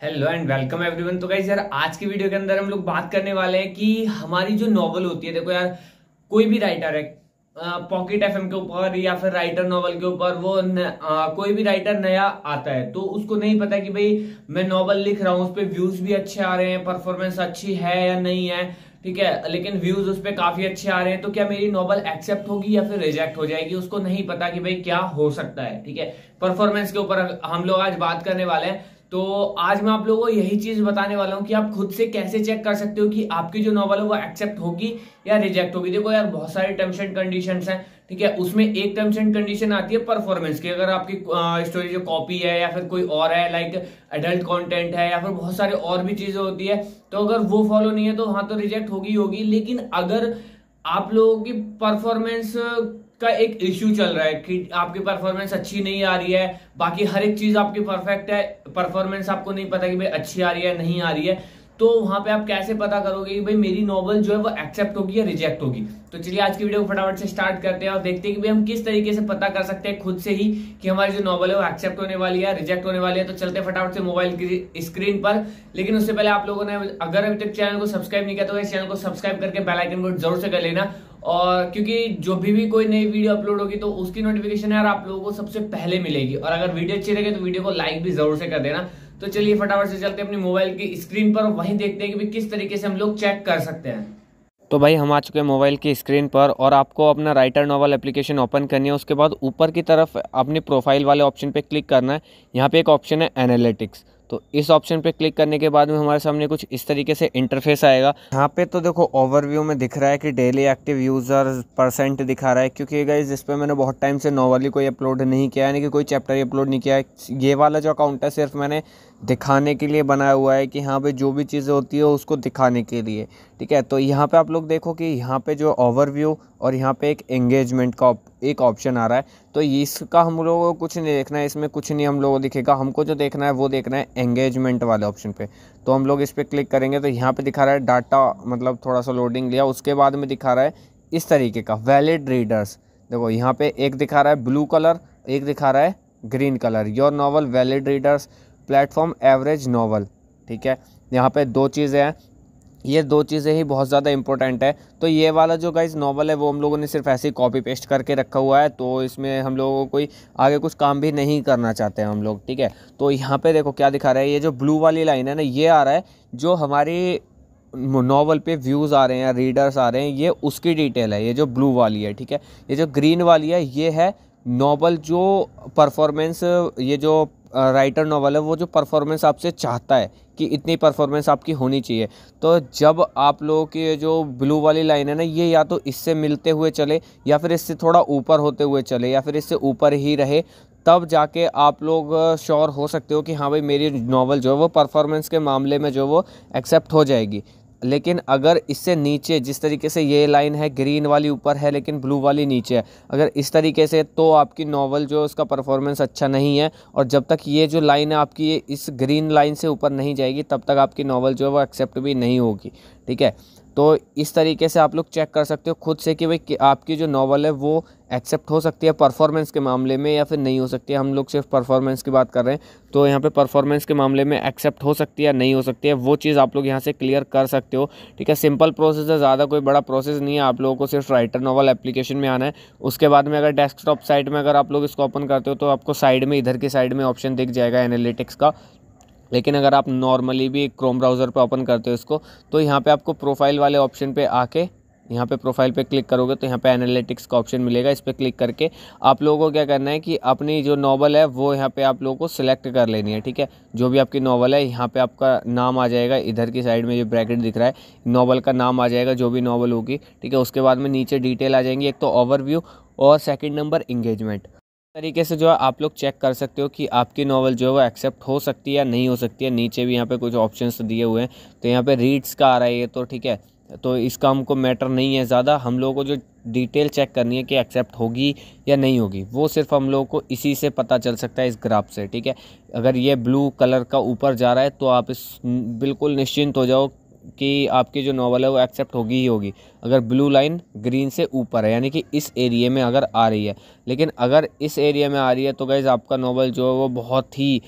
Hello and welcome everyone. तो guys यार आज की वीडियो के अंदर हम लोग बात करने वाले हैं कि हमारी जो नॉवल होती है, देखो यार कोई भी राइटर है पॉकेट एफएम के ऊपर या फिर राइटर नॉवल के ऊपर कोई भी राइटर नया आता है तो उसको नहीं पता कि भाई मैं नॉवल लिख रहा हूँ, उस पर व्यूज भी अच्छे आ रहे हैं, परफॉर्मेंस अच्छी है या नहीं है, ठीक है, लेकिन व्यूज उस पर काफी अच्छे आ रहे हैं तो क्या मेरी नॉवल एक्सेप्ट होगी या फिर रिजेक्ट हो जाएगी, उसको नहीं पता कि भाई क्या हो सकता है। ठीक है, परफॉर्मेंस के ऊपर हम लोग आज बात करने वाले हैं। तो आज मैं आप लोगों को यही चीज बताने वाला हूं कि आप खुद से कैसे चेक कर सकते हो कि आपकी जो नॉवल है वो एक्सेप्ट होगी या रिजेक्ट होगी। देखो यार बहुत सारे टर्म्स एंड कंडीशंस हैं, ठीक है, उसमें एक टर्म्स एंड कंडीशन आती है परफॉर्मेंस की। अगर आपकी स्टोरी जो कॉपी है या फिर कोई और है, लाइक एडल्ट कंटेंट है या फिर बहुत सारे और भी चीजें होती है, तो अगर वो फॉलो नहीं है तो हाँ तो रिजेक्ट होगी होगी। लेकिन अगर आप लोगों की परफॉर्मेंस का एक इश्यू चल रहा है कि आपकी परफॉर्मेंस अच्छी नहीं आ रही है, बाकी हर एक चीज आपकी परफेक्ट है, परफॉर्मेंस आपको नहीं पता कि भाई अच्छी आ रही है नहीं आ रही है, तो वहां पे आप कैसे पता करोगे कि भाई मेरी नॉवल जो है वो एक्सेप्ट होगी या रिजेक्ट होगी। तो चलिए आज की वीडियो को फटाफट से स्टार्ट करते हैं और देखते हैं कि भाई हम किस तरीके से पता कर सकते हैं खुद से ही कि हमारी जो नॉवल है वो एक्सेप्ट होने वाली है रिजेक्ट होने वाली है। तो चलते फटाफट से मोबाइल की स्क्रीन पर। लेकिन उससे पहले आप लोगों ने अगर अभी तक चैनल को सब्सक्राइब नहीं किया तो इस चैनल को सब्सक्राइब करके बेल आइकन को जरूर से कर लेना, और क्योंकि जो भी कोई नई वीडियो अपलोड होगी तो उसकी नोटिफिकेशन यार आप लोगों को सबसे पहले मिलेगी। और अगर वीडियो अच्छी लगे तो वीडियो को लाइक भी जरूर से कर देना। तो चलिए फटाफट से चलते हैं अपनी मोबाइल की स्क्रीन पर, वहीं देखते हैं कि किस तरीके से हम लोग चेक कर सकते हैं। तो भाई हम आ चुके हैं मोबाइल की स्क्रीन पर और आपको अपना राइटर नॉवल एप्लीकेशन ओपन करनी है। उसके बाद ऊपर की तरफ अपनी प्रोफाइल वाले ऑप्शन पे क्लिक करना है। यहाँ पे एक ऑप्शन है एनालिटिक्स, तो इस ऑप्शन पे क्लिक करने के बाद में हमारे सामने कुछ इस तरीके से इंटरफेस आएगा। यहाँ पे तो देखो ओवरव्यू में दिख रहा है कि डेली एक्टिव यूज़र परसेंट दिखा रहा है, क्योंकि गाइस इस पर मैंने बहुत टाइम से नॉवल ही कोई अपलोड नहीं किया, यानी कि कोई चैप्टर ही अपलोड नहीं किया है। ये वाला जो अकाउंट है सिर्फ मैंने दिखाने के लिए बनाया हुआ है कि हाँ भाई जो भी चीज़ें होती है उसको दिखाने के लिए, ठीक है। तो यहाँ पे आप लोग देखो कि यहाँ पे जो ओवरव्यू और यहाँ पे एक एंगेजमेंट का एक ऑप्शन आ रहा है, तो इसका हम लोगों को कुछ नहीं देखना है, इसमें कुछ नहीं हम लोगों को दिखेगा। हमको जो देखना है वो देखना है एंगेजमेंट वाले ऑप्शन पे। तो हम लोग इस पर क्लिक करेंगे तो यहाँ पे दिखा रहा है डाटा, मतलब थोड़ा सा लोडिंग लिया, उसके बाद में दिखा रहा है इस तरीके का वैलिड रीडर्स। देखो यहाँ पे एक दिखा रहा है ब्लू कलर, एक दिखा रहा है green colour. Your novel valid readers platform average novel, ठीक है। यहाँ पे दो चीज़ें हैं, ये दो चीज़ें ही बहुत ज़्यादा इंपॉर्टेंट है। तो ये वाला जो गाइस नॉवल है वो हम लोगों ने सिर्फ ऐसे ही कॉपी पेस्ट करके रखा हुआ है, तो इसमें हम लोगों को कोई आगे कुछ काम भी नहीं करना चाहते हैं हम लोग, ठीक है। तो यहाँ पे देखो क्या दिखा रहा है, ये जो ब्लू वाली लाइन है ना, ये आ रहा है जो हमारी नॉवल पे व्यूज़ आ रहे हैं, रीडर्स आ रहे हैं, ये उसकी डिटेल है, ये जो ब्लू वाली है, ठीक है। ये जो ग्रीन वाली है ये है नॉवल जो परफॉर्मेंस, ये जो राइटर नॉवल है वो जो परफॉर्मेंस आपसे चाहता है कि इतनी परफॉर्मेंस आपकी होनी चाहिए। तो जब आप लोगों की ये जो ब्लू वाली लाइन है ना, ये या तो इससे मिलते हुए चले या फिर इससे थोड़ा ऊपर होते हुए चले या फिर इससे ऊपर ही रहे, तब जाके आप लोग श्योर हो सकते हो कि हाँ भाई मेरी नॉवल जो है वो परफॉर्मेंस के मामले में जो वो एक्सेप्ट हो जाएगी। लेकिन अगर इससे नीचे, जिस तरीके से ये लाइन है ग्रीन वाली ऊपर है लेकिन ब्लू वाली नीचे है, अगर इस तरीके से, तो आपकी नॉवल जो उसका परफॉर्मेंस अच्छा नहीं है। और जब तक ये जो लाइन है आपकी ये इस ग्रीन लाइन से ऊपर नहीं जाएगी तब तक आपकी नॉवल जो है वो एक्सेप्ट भी नहीं होगी, ठीक है। तो इस तरीके से आप लोग चेक कर सकते हो खुद से कि भाई कि आपकी जो नॉवल है वो एक्सेप्ट हो सकती है परफॉर्मेंस के मामले में या फिर नहीं हो सकती है। हम लोग सिर्फ परफॉर्मेंस की बात कर रहे हैं, तो यहाँ पे परफॉर्मेंस के मामले में एक्सेप्ट हो सकती है या नहीं हो सकती है, वो चीज़ आप लोग यहाँ से क्लियर कर सकते हो, ठीक है। सिंपल प्रोसेस है, ज़्यादा कोई बड़ा प्रोसेस नहीं है। आप लोगों को सिर्फ राइटर नॉवल एप्लीकेशन में आना है। उसके बाद में अगर डेस्कटॉप साइड में अगर आप लोग इसको ओपन करते हो तो आपको साइड में, इधर की साइड में ऑप्शन दिख जाएगा एनालिटिक्स का। लेकिन अगर आप नॉर्मली भी क्रोम ब्राउज़र पे ओपन करते हो इसको, तो यहाँ पे आपको प्रोफाइल वाले ऑप्शन पे आके यहाँ पे प्रोफाइल पे क्लिक करोगे तो यहाँ पे एनालिटिक्स का ऑप्शन मिलेगा। इस पर क्लिक करके आप लोगों को क्या करना है कि अपनी जो नॉवल है वो यहाँ पे आप लोगों को सिलेक्ट कर लेनी है, ठीक है। जो भी आपकी नॉवल है यहाँ पे आपका नाम आ जाएगा, इधर की साइड में जो ब्रैकेट दिख रहा है नॉवल का नाम आ जाएगा, जो भी नॉवल होगी, ठीक है। उसके बाद में नीचे डिटेल आ जाएंगी, एक तो ओवरव्यू और सेकंड नंबर इंगेजमेंट। तरीके से जो है आप लोग चेक कर सकते हो कि आपकी नॉवल जो है वो एक्सेप्ट हो सकती है या नहीं हो सकती है। नीचे भी यहाँ पे कुछ ऑप्शंस दिए हुए हैं, तो यहाँ पे रीड्स का आ रहा है ये, तो ठीक है। तो इसका हमको मैटर नहीं है ज़्यादा, हम लोगों को जो डिटेल चेक करनी है कि एक्सेप्ट होगी या नहीं होगी, वो सिर्फ हम लोगों को इसी से पता चल सकता है, इस ग्राफ से, ठीक है। अगर ये ब्लू कलर का ऊपर जा रहा है तो आप इस बिल्कुल निश्चिंत हो जाओ कि आपकी जो नॉवल है वो एक्सेप्ट होगी ही होगी अगर ब्लू लाइन ग्रीन से ऊपर है, यानी कि इस एरिया में अगर आ रही है। लेकिन अगर इस एरिया में आ रही है तो गाइज़ आपका नॉवल जो है वो बहुत ही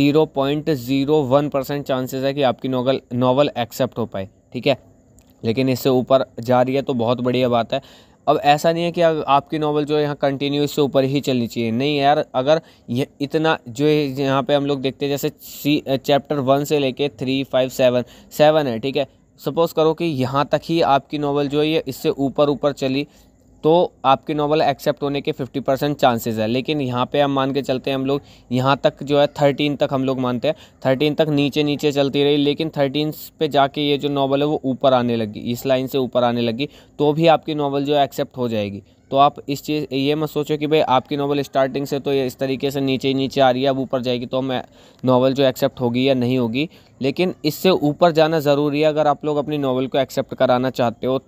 0.01% चांसेस है कि आपकी नॉवल एक्सेप्ट हो पाए, ठीक है। लेकिन इससे ऊपर जा रही है तो बहुत बढ़िया बात है। अब ऐसा नहीं है कि आपकी नॉवल जो है यहाँ कंटिन्यू इससे ऊपर ही चलनी चाहिए, नहीं यार। अगर ये इतना जो है यहाँ पे हम लोग देखते हैं जैसे चैप्टर 1 से लेके 3, 5, 7 है, ठीक है। सपोज़ करो कि यहाँ तक ही आपकी नॉवल जो है ये इससे ऊपर चली तो आपकी नॉवल एक्सेप्ट होने के 50% चांसेस है। लेकिन यहाँ पे हम मान के चलते हैं हम लोग यहाँ तक जो है 13 तक हम लोग मानते हैं, 13 तक नीचे चलती रही, लेकिन 13 पे जाके ये जो नॉवल है वो ऊपर आने लगी, इस लाइन से ऊपर आने लगी, तो भी आपकी नॉवल जो है एक्सेप्ट हो जाएगी। तो आप इस चीज़ ये मत सोचो कि भाई आपकी नॉवल स्टार्टिंग से तो ये इस तरीके से नीचे आ रही है, अब ऊपर जाएगी तो मैं नॉवल जो एक्सेप्ट होगी या नहीं होगी। लेकिन इससे ऊपर जाना ज़रूरी है अगर आप लोग अपनी नॉवल को एक्सेप्ट कराना चाहते हो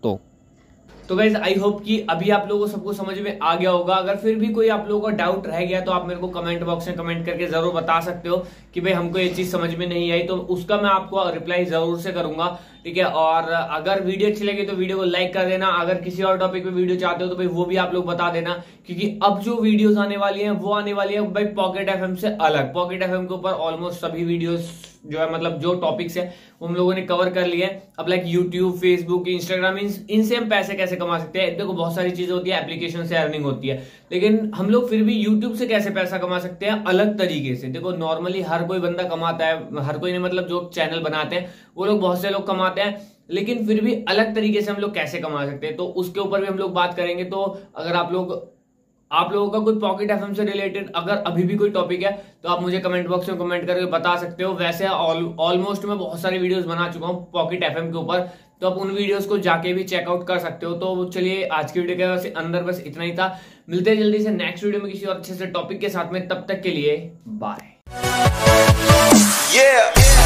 तो गाइज आई होप कि अभी आप लोगों को सबको समझ में आ गया होगा। अगर फिर भी कोई आप लोगों का डाउट रह गया तो आप मेरे को कमेंट बॉक्स में कमेंट करके जरूर बता सकते हो कि भाई हमको ये चीज समझ में नहीं आई, तो उसका मैं आपको रिप्लाई जरूर से करूंगा, ठीक है। और अगर वीडियो अच्छी लगी तो वीडियो को लाइक कर देना। अगर किसी और टॉपिक पे वीडियो चाहते हो तो भाई वो भी आप लोग बता देना, क्योंकि अब जो वीडियोस आने वाली हैं वो आने वाली है भाई पॉकेट एफएम से अलग। पॉकेट एफएम के ऊपर ऑलमोस्ट सभी वीडियोस जो है मतलब जो टॉपिक्स है वो हम लोगों ने कवर कर लिए हैं। अब लाइक यूट्यूब, फेसबुक, इंस्टाग्राम, इनसे हम पैसे कैसे कमा सकते हैं। देखो बहुत सारी चीजें होती है, एप्लीकेशन से अर्निंग होती है, लेकिन हम लोग फिर भी यूट्यूब से कैसे पैसा कमा सकते हैं अलग तरीके से। देखो नॉर्मली हर कोई बंदा कमाता है, हर कोई ने मतलब जो चैनल बनाते हैं वो लोग, बहुत से लोग कमाते हैं, लेकिन फिर भी अलग तरीके से हम लोग कैसे कमा सकते हैं तो उसके ऊपर भी हम लोग बात करेंगे। तो अगर आप लोगों का कोई पॉकेट एफएम से रिलेटेड अगर अभी भी कोई टॉपिक है तो आप मुझे कमेंट बॉक्स में कमेंट करके बता सकते हो। वैसे ऑलमोस्ट मैं बहुत सारी वीडियोस बना चुका हूँ पॉकेट एफएम के ऊपर, तो आप उन वीडियोस को जाके भी चेकआउट कर सकते हो। तो चलिए आज की वीडियो के अंदर बस इतना ही था। मिलते हैं जल्दी से नेक्स्ट वीडियो में किसी और अच्छे से टॉपिक के साथ में, तब तक के लिए बाय।